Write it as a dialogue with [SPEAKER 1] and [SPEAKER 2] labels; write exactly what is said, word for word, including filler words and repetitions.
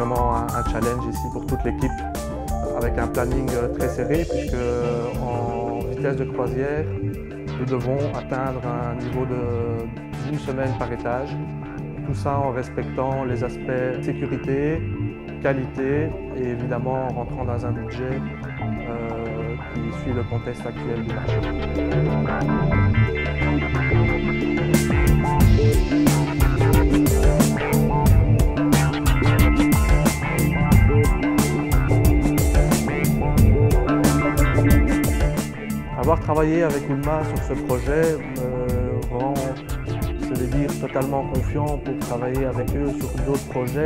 [SPEAKER 1] vraiment un, un challenge ici pour toute l'équipe, avec un planning très serré, puisque en vitesse de croisière, nous devons atteindre un niveau d'une semaine par étage. Tout ça en respectant les aspects sécurité, qualité et évidemment en rentrant dans un budget euh, qui suit le contexte actuel du marché. Avoir travaillé avec U L M A sur ce projet me rend, je vais dire, totalement confiant pour travailler avec eux sur d'autres projets.